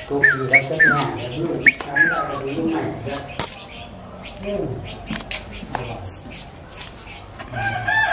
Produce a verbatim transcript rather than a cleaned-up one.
cục gì ra cái nhà để luôn sáng ra cái đúng này ra.